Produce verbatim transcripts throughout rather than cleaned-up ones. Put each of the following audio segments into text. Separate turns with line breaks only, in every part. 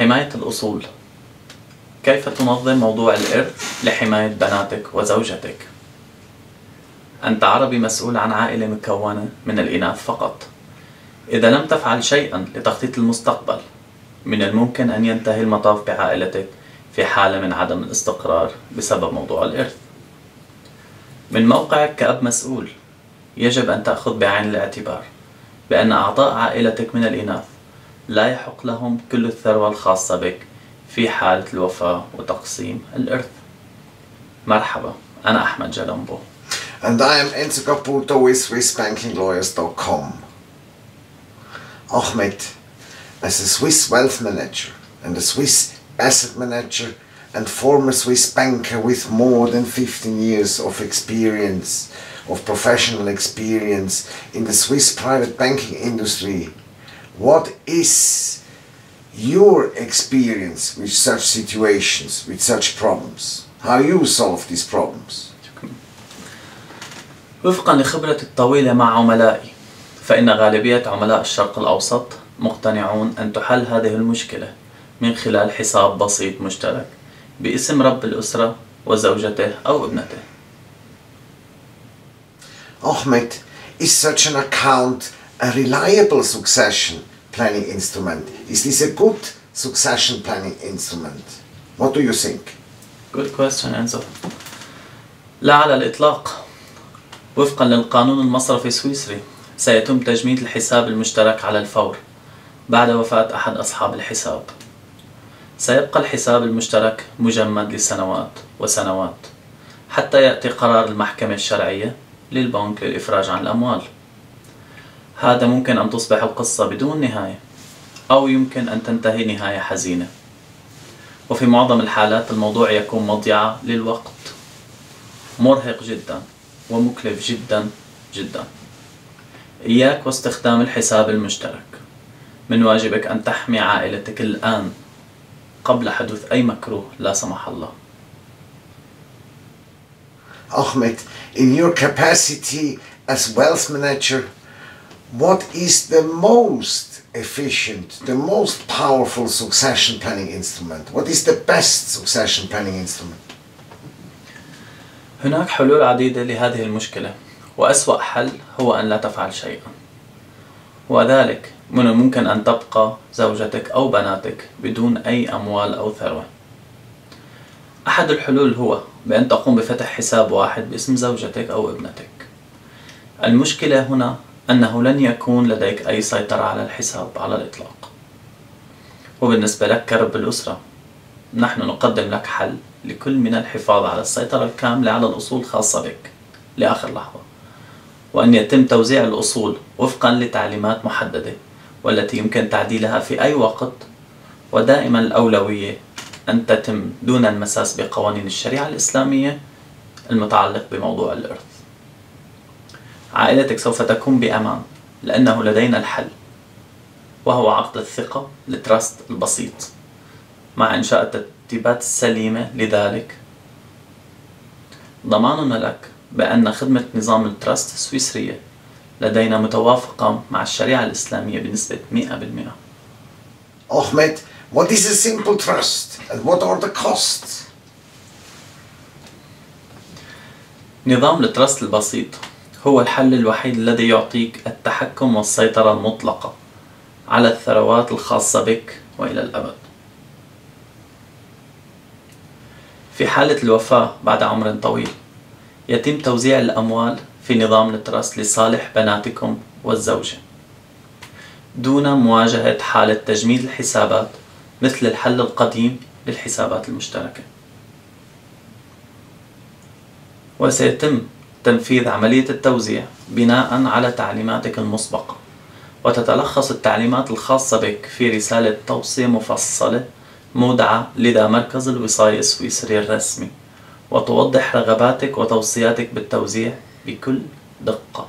حماية الأصول. كيف تنظم موضوع الإرث لحماية بناتك وزوجتك؟ أنت عربي مسؤول عن عائلة مكونة من الإناث فقط. إذا لم تفعل شيئا لتخطيط المستقبل، من الممكن أن ينتهي المطاف بعائلتك في حالة من عدم الاستقرار بسبب موضوع الإرث. من موقعك كأب مسؤول، يجب أن تأخذ بعين الاعتبار بأن أعضاء عائلتك من الإناث لا يحق لهم كل الثروة الخاصة بك في حالة الوفاة وتقسيم الإرث. مرحبا، أنا أحمد جلمبو.
And I am Enzo Caputo with Swiss Banking Lawyers dot com. Ahmed, as a Swiss wealth manager and a Swiss asset manager and former Swiss banker with more than fifteen years of experience, of professional experience in the Swiss private banking industry, what is your experience with such situations, with such problems? How you solve these problems?
وفقا لخبرتي الطويلة مع عملائي، فإن غالبية عملاء الشرق الأوسط مقتنعون أن تحل هذه المشكلة من خلال حساب بسيط مشترك باسم رب الأسرة وزوجته أو ابنته.
Ahmed, is such an account a reliable succession planning instrument? Is this a good succession planning instrument? What do you think?
Good question, Enzo. لا على الإطلاق. وفقا للقانون المصرفي السويسري، سيتم تجميد الحساب المشترك على الفور بعد وفاة أحد أصحاب الحساب. سيبقى الحساب المشترك مجمد لسنوات وسنوات حتى يأتي قرار المحكمة الشرعية للبنك للإفراج عن الأموال. هذا ممكن أن تصبح القصة بدون نهاية، أو يمكن أن تنتهي نهاية حزينة، وفي معظم الحالات الموضوع يكون مضيعة للوقت، مرهق جدا ومكلف جدا جدا. إياك واستخدام الحساب المشترك. من واجبك أن تحمي عائلتك الآن قبل حدوث أي مكروه لا سمح الله.
Ahmed, in your capacity as wealth manager, what is the most efficient, the most powerful succession planning instrument? What is the best succession planning instrument?
هناك حلول عديدة لهذه المشكلة، وأسوأ حل هو أن لا تفعل شيئا، وذلك من الممكن أن تبقى زوجتك أو بناتك بدون أي أموال أو ثروة. أحد الحلول هو بأن تقوم بفتح حساب واحد باسم زوجتك أو ابنتك. المشكلة هنا أنه لن يكون لديك أي سيطرة على الحساب على الإطلاق. وبالنسبة لك كرب الأسرة، نحن نقدم لك حل لكل من الحفاظ على السيطرة الكاملة على الأصول خاصة بك لآخر لحظة، وأن يتم توزيع الأصول وفقا لتعليمات محددة والتي يمكن تعديلها في أي وقت، ودائما الأولوية أن تتم دون المساس بقوانين الشريعة الإسلامية المتعلق بموضوع الإرث. عائلتك سوف تكون بأمان لأنه لدينا الحل، وهو عقد الثقة التراست البسيط مع إنشاء الترتيبات السليمة. لذلك ضماننا لك بأن خدمة نظام التراست السويسرية لدينا متوافقة مع الشريعة الإسلامية بنسبة مئة بالمئة.
Ahmed, what is a simple trust and what are the costs?
نظام التراست البسيط هو الحل الوحيد الذي يعطيك التحكم والسيطرة المطلقة على الثروات الخاصة بك وإلى الأبد. في حالة الوفاة بعد عمر طويل، يتم توزيع الأموال في نظام التراست لصالح بناتكم والزوجة دون مواجهة حالة تجميد الحسابات مثل الحل القديم للحسابات المشتركة. وسيتم تنفيذ عملية التوزيع بناء على تعليماتك المسبقة، وتتلخص التعليمات الخاصة بك في رسالة توصية مفصلة مودعة لدى مركز الوصاية السويسري الرسمي، وتوضح رغباتك وتوصياتك بالتوزيع بكل دقة.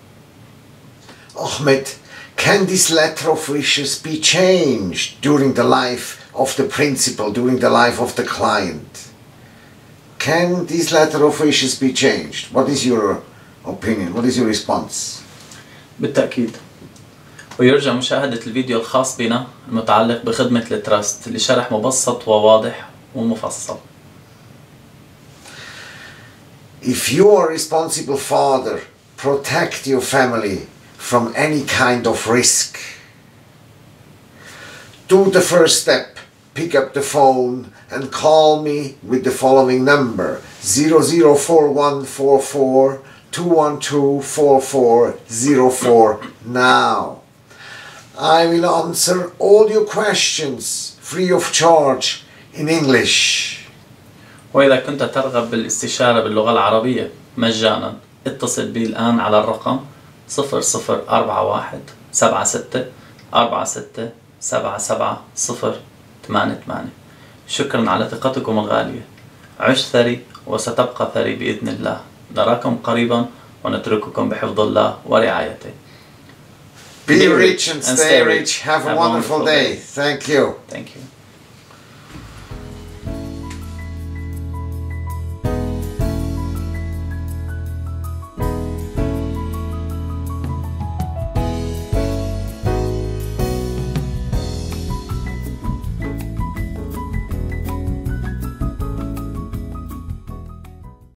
Ahmed, can this letter of wishes be changed during the life of the principal, during the life of the client? Can this letter of wishes be changed? What is your opinion? What is your response?
بالتأكيد. ويرجى مشاهدة الفيديو الخاص بنا المتعلق بخدمة التراست لشرح مبسط وواضح ومفصل.
If you are a responsible father, protect your family from any kind of risk. Do the first step. Pick up the phone and call me with the following number zero zero four one four four two one two four four zero four now. I will answer all your questions free of charge in English.
وإذا كنت ترغب بالاستشارة باللغة العربية مجانا اتصل بي الآن على الرقم صفر صفر أربعة واحد سبعة ستة أربعة ستة سبعة سبعة صفر ثمانية ثمانية. شكرا على ثقتكم الغالية. عش ثري وستبقى ثري بإذن الله. نراكم قريبا ونترككم بحفظ الله ورعايته.
Be rich and stay rich. Have a wonderful day. Thank you.
Thank you.